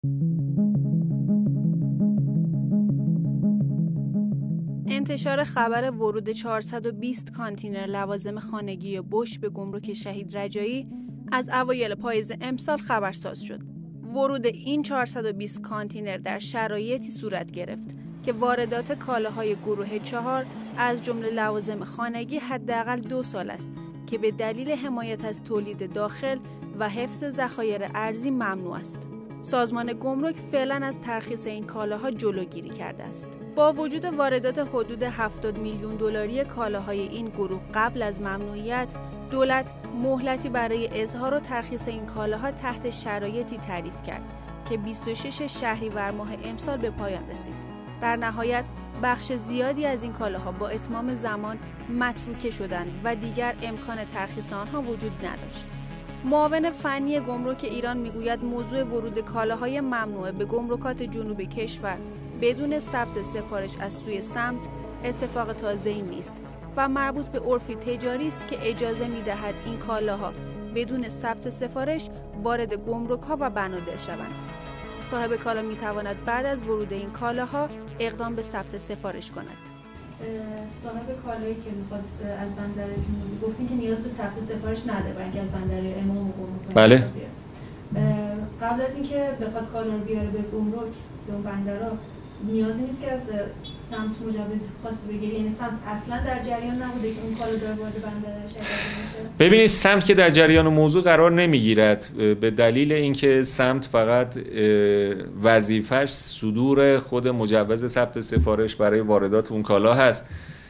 انتشار خبر ورود 420 کانتینر لوازم خانگی بوش به گمرک شهید رجایی از اوایل پاییز امسال خبرساز شد. ورود این 420 کانتینر در شرایطی صورت گرفت که واردات کالاهای گروه 4 از جمله لوازم خانگی حداقل 2 سال است که به دلیل حمایت از تولید داخل و حفظ ذخایر ارزی ممنوع است. سازمان گمرک فعلا از ترخیص این کالاها جلوگیری کرده است. با وجود واردات حدود 70 میلیون دلاری کالاهای این گروه قبل از ممنوعیت، دولت مهلتی برای اظهار و ترخیص این کالاها تحت شرایطی تعریف کرد که 26 شهریور ماه امسال به پایان رسید. در نهایت بخش زیادی از این کالاها با اتمام زمان متروکه شدند و دیگر امکان ترخیص آنها وجود نداشت. معاون فنی گمرک ایران میگوید موضوع ورود کالاهای ممنوعه به گمرکات جنوب کشور بدون ثبت سفارش از سوی سمت اتفاق تازه‌ای نیست و مربوط به عرفی تجاری است که اجازه می‌دهد این کالاها بدون ثبت سفارش وارد گمرک‌ها و بنادر شوند. صاحب کالا می‌تواند بعد از ورود این کالاها اقدام به ثبت سفارش کند. صاحب کالایی که میخواد از بندر جنوبی گفتین که نیاز به ثبت سفارش نداره برای اینکه از بندر امام و گمرک بله. قبل از اینکه بخواد کالا رو بیاره به گمرک به اون بندرها نیازی نیست که از سمت مجوز خاصی بگیره، یعنی سمت اصلا در جریان نبوده که اون کالا داره وارد بندر شهید بشه؟ ببینید سمت که در جریان موضوع قرار نمیگیرد به دلیل اینکه سمت فقط وظیفه‌اش صدور خود مجوز ثبت سفارش برای واردات اون کالا هست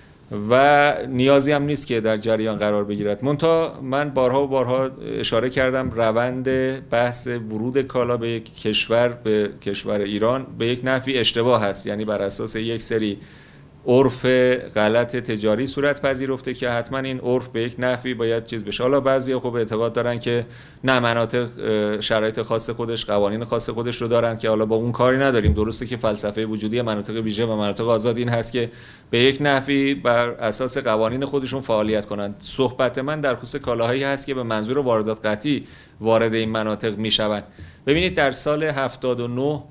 و نیازی هم نیست که در جریان قرار بگیرد. منتها من بارها و بارها اشاره کردم روند بحث ورود کالا به یک کشور، به کشور ایران به یک نحوی اشتباه هست، یعنی بر اساس یک سری عرف غلط تجاری صورت پذیرفته که حتما این عرف به یک نحوی باید چیز بشه. حالا بعضیا خب اعتقاد دارن که نه، مناطق شرایط خاص خودش، قوانین خاص خودش رو دارن که حالا با اون کاری نداریم. درسته که فلسفه وجودی مناطق ویژه و مناطق آزاد این هست که به یک نحوی بر اساس قوانین خودشون فعالیت کنند. صحبت من در خصوص کالاهایی هست که به منظور واردات قطعی وارد این مناطق میشوند. ببینید در سال 79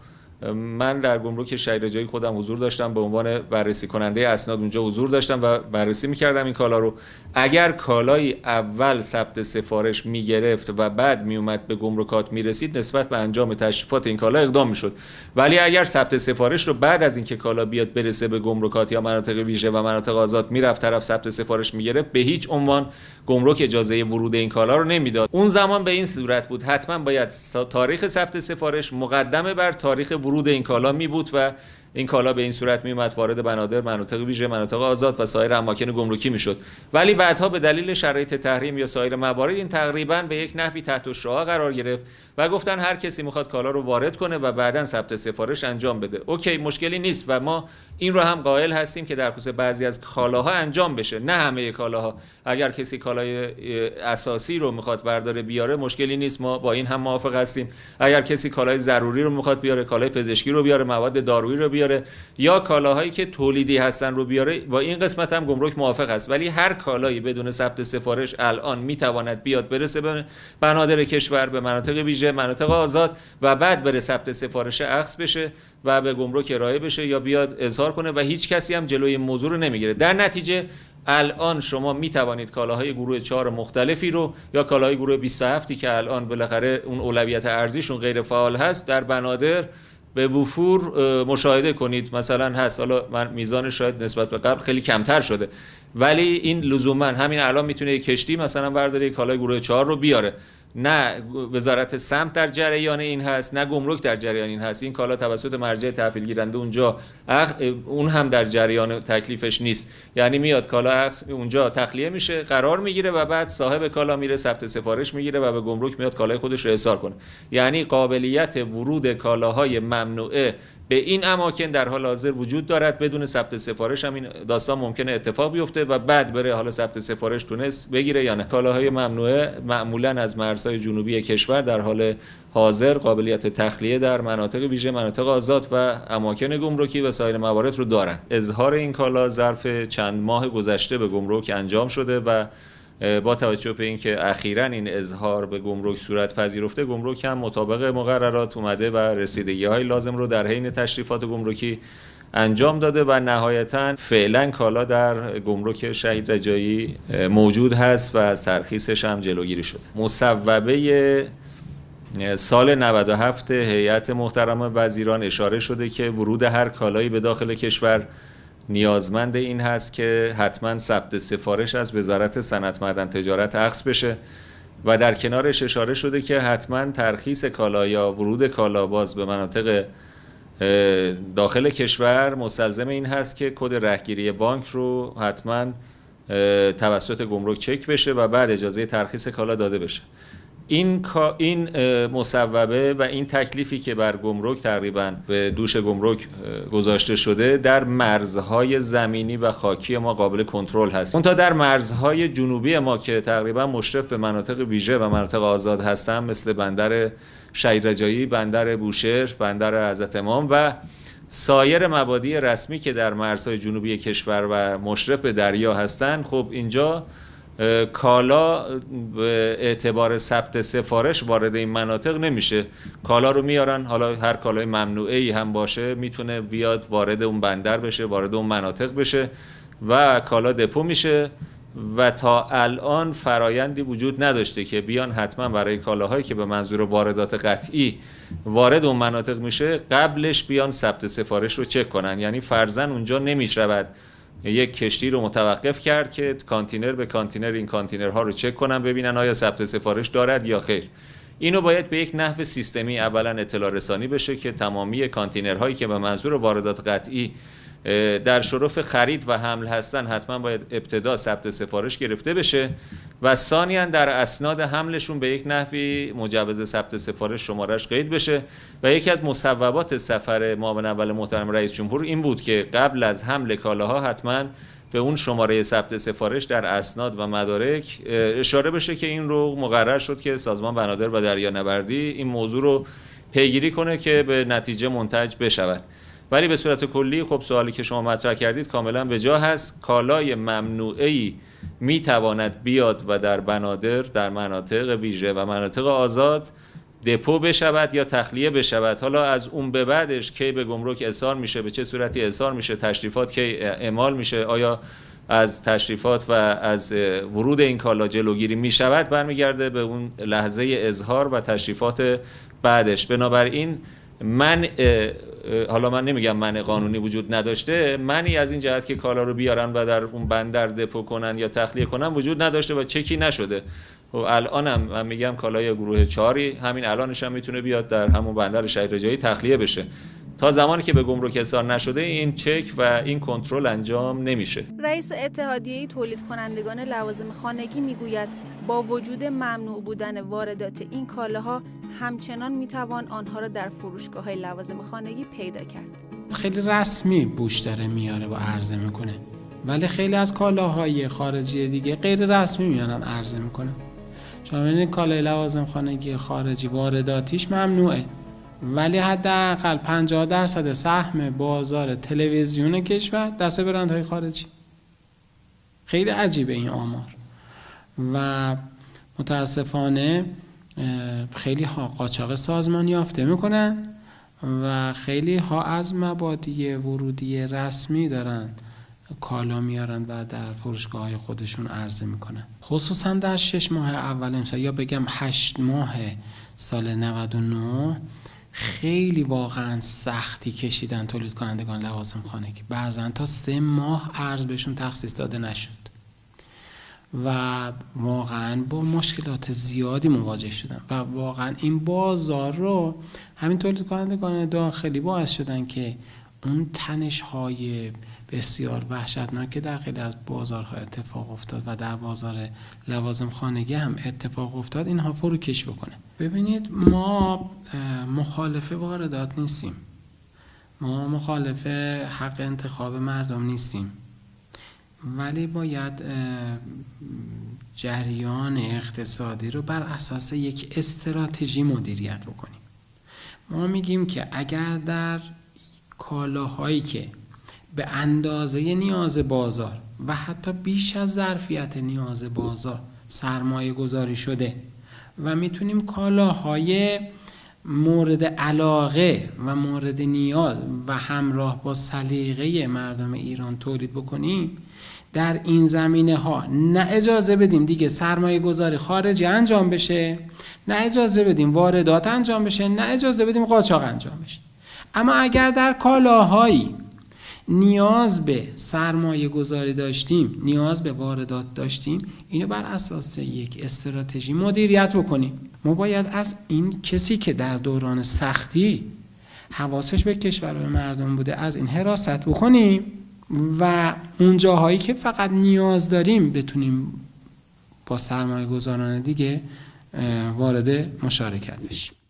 من در گمرک شهید رجایی خودم حضور داشتم، به عنوان بررسی کننده اسناد اونجا حضور داشتم و بررسی می‌کردم این کالا رو. اگر کالایی اول ثبت سفارش می‌گرفت و بعد میومد به گمرکات میرسید، نسبت به انجام تشریفات این کالا اقدام می‌شد. ولی اگر ثبت سفارش رو بعد از اینکه کالا بیاد برسه به گمرکات یا مناطق ویژه و مناطق آزاد میرفت طرف ثبت سفارش می‌گرفت، به هیچ عنوان گمرک اجازه ورود این کالا رو نمیداد. اون زمان به این صورت بود حتما باید تاریخ ثبت سفارش مقدمه بر تاریخ ورود این کالا می بود و این کالا به این صورت می اومد وارد بنادر، مناطق ویژه، مناطق آزاد و سایر اماکن گمرکی می شد. ولی بعدها به دلیل شرایط تحریم یا سایر موارد این تقریبا به یک نحوی تحت الشعاع قرار گرفت و گفتن هر کسی میخواد کالا رو وارد کنه و بعداً ثبت سفارش انجام بده. اوکی، مشکلی نیست و ما این رو هم قائل هستیم که در خصوص بعضی از کالاها انجام بشه، نه همه کالاها. اگر کسی کالای اساسی رو میخواد برداره بیاره مشکلی نیست، ما با این هم موافق هستیم. اگر کسی کالای ضروری رو میخواد بیاره، کالای پزشکی رو بیاره، مواد دارویی رو بیاره یا کالاهایی که تولیدی هستن رو بیاره، با این قسمت هم گمرک موافق است. ولی هر کالایی بدون ثبت سفارش الان میتواند بیاد برسه به بنادر کشور، به مناطق ویژه، مناطق آزاد و بعد بره ثبت سفارش اخذ بشه و به گمرک ارائه بشه یا بیاد اظهار کنه و هیچ کسی هم جلوی این موضوع رو نمیگیره. در نتیجه الان شما می توانید کالاهای گروه 4 مختلفی رو یا کالاهای گروه 27 که الان بالاخره اون اولویت ارزیشون غیر فعال هست در بنادر به وفور مشاهده کنید. مثلا هست، حالا من میزانش شاید نسبت به قبل خیلی کمتر شده، ولی این لزوما همین الان میتونه یک کشتی مثلا برداره کالای گروه 4 رو بیاره. نه وزارت سمت در جریان این هست، نه گمرک در جریان این هست. این کالا توسط مرجع تحویل گیرنده اونجا اون هم در جریان تکلیفش نیست. یعنی میاد کالا اونجا تخلیه میشه، قرار میگیره و بعد صاحب کالا میره ثبت سفارش میگیره و به گمرک میاد کالای خودش رو احضار کنه. یعنی قابلیت ورود کالاهای ممنوعه به این اماکن در حال حاضر وجود دارد. بدون ثبت سفارش هم این داستان ممکنه اتفاق بیفته و بعد بره حالا ثبت سفارش تونست بگیره یا نه. کالاهای ممنوعه معمولا از مرزهای جنوبی کشور در حال حاضر قابلیت تخلیه در مناطق ویژه، مناطق آزاد و اماکن گمرکی و سایر موارد رو دارن. اظهار این کالا ظرف چند ماه گذشته به گمرک انجام شده و با توجه به اینکه اخیراً این اظهار به گمرک صورت پذیرفته، گمرک هم مطابق مقررات اومده و رسیدگی‌های لازم رو در حین تشریفات گمرکی انجام داده و نهایتاً فعلا کالا در گمرک شهید رجایی موجود هست و از ترخیصش هم جلوگیری شده. مصوبه سال 97 هیئت محترم وزیران اشاره شده که ورود هر کالایی به داخل کشور نیازمند این هست که حتما ثبت سفارش از وزارت صنعت معدن تجارت اخذ بشه و در کنارش اشاره شده که حتما ترخیص کالا یا ورود کالا باز به مناطق داخل کشور مستلزم این هست که کد رهگیری بانک رو حتما توسط گمرک چک بشه و بعد اجازه ترخیص کالا داده بشه. این مصوبه و این تکلیفی که بر گمرک تقریبا به دوش گمرک گذاشته شده در مرزهای زمینی و خاکی ما قابل کنترل هست. اون تا در مرزهای جنوبی ما که تقریبا مشرف به مناطق ویژه و مناطق آزاد هستن، مثل بندر شهید رجایی، بندر بوشهر، بندر حضرت امام و سایر مبادی رسمی که در مرزهای جنوبی کشور و مشرف به دریا هستن، خب اینجا کالا به اعتبار ثبت سفارش وارد این مناطق نمیشه. کالا رو میارن، حالا هر کالای ممنوعه‌ای هم باشه میتونه بیاد وارد اون بندر بشه، وارد اون مناطق بشه و کالا دپو میشه و تا الان فرایندی وجود نداشته که بیان حتما برای کالاهایی که به منظور واردات قطعی وارد اون مناطق میشه قبلش بیان ثبت سفارش رو چک کنن. یعنی فرضاً اونجا نمیشود یک کشتی رو متوقف کرد که کانتینر به کانتینر این کانتینرها رو چک کنن ببینن آیا ثبت سفارش دارد یا خیر. اینو باید به یک نحو سیستمی اولا اطلاع رسانی بشه که تمامی کانتینرهایی که به منظور واردات قطعی در شرف خرید و حمل هستن حتما باید ابتدا ثبت سفارش گرفته بشه و ثانیاً در اسناد حملشون به یک نحوی مجوز ثبت سفارش شمارش قید بشه. و یکی از مصوبات سفر معاون اول محترم رئیس جمهور این بود که قبل از حمل کالاها حتما به اون شماره ثبت سفارش در اسناد و مدارک اشاره بشه که این رو مقرر شد که سازمان بنادر و دریانوردی این موضوع رو پیگیری کنه که به نتیجه منتج بشود. ولی به صورت کلی خب سوالی که شما مطرح کردید کاملا به جا هست. کالای ممنوعه‌ای میتواند بیاد و در بنادر، در مناطق ویژه و مناطق آزاد دپو بشود یا تخلیه بشود. حالا از اون به بعدش کی به گمرک ارسال میشه، به چه صورتی ارسال میشه، تشریفات کی اعمال میشه، آیا از تشریفات و از ورود این کالا جلوگیری میشود، برمیگرده به اون لحظه اظهار و تشریفات بعدش. بنابراین حالا من نمیگم منع قانونی وجود نداشته، منعی از این جهت که کالا رو بیارن و در اون بندر دپو کنن یا تخلیه کنن وجود نداشته و چکی نشده. و الانم من میگم کالای گروه 4 همین الانش هم میتونه بیاد در همون بندر شهید رجایی تخلیه بشه. تا زمانی که به گمرک ارسال نشده این چک و این کنترل انجام نمیشه. رئیس اتحادیه تولید کنندگان لوازم خانگی میگوید با وجود ممنوع بودن واردات این کالاها همچنان میتوان آنها را در فروشگاه‌های لوازم خانگی پیدا کرد. خیلی رسمی بوش داره میاره و عرضه میکنه، ولی خیلی از کالاهای خارجی دیگه غیر رسمی میارن عرضه میکنه. شما ببینید کالای لوازم خانگی خارجی وارداتیش ممنوعه، ولی حداقل 50% سهم بازار تلویزیون کشور دست برندهای خارجی. خیلی عجیبه این آمار و متاسفانه خیلی ها قاچاق سازمان یافته میکنن و خیلی ها از مبادی ورودی رسمی دارن کالا میارن و در فروشگاه های خودشون عرضه میکنن. خصوصا در 6 ماه اول امسال یا بگم 8 ماه سال 99 خیلی واقعا سختی کشیدن تولید کنندگان لوازم خانگی. بعضا تا 3 ماه ارز بهشون تخصیص داده نشد و واقعا با مشکلات زیادی مواجه شدن و واقعا این بازار رو همین تولید کنندگان داخلی باعث شدن که اون تنش های بسیار وحشتناک که در خیلی از بازارها اتفاق افتاد و در بازار لوازم خانگی هم اتفاق افتاد اینها فروکش بکنه. ببینید ما مخالف واردات نیستیم، ما مخالف حق انتخاب مردم نیستیم، ولی باید جریان اقتصادی رو بر اساس یک استراتژی مدیریت بکنیم. ما میگیم که اگر در کالاهایی که به اندازه نیاز بازار و حتی بیش از ظرفیت نیاز بازار سرمایه گذاری شده و میتونیم کالاهای مورد علاقه و مورد نیاز و همراه با سلیقه مردم ایران تولید بکنیم، در این زمینه ها نه اجازه بدیم دیگه سرمایه گذاری خارجی انجام بشه، نه اجازه بدیم واردات انجام بشه، نه اجازه بدیم قاچاق انجام بشه. اما اگر در کالاهایی نیاز به سرمایه گذاری داشتیم، نیاز به واردات داشتیم، اینو بر اساس یک استراتژی مدیریت بکنیم. ما باید از این کسی که در دوران سختی حواسش به کشور و مردم بوده از این حراست بکنیم و اون جاهایی که فقط نیاز داریم بتونیم با سرمایه گذاران دیگه وارد مشارکت بشیم.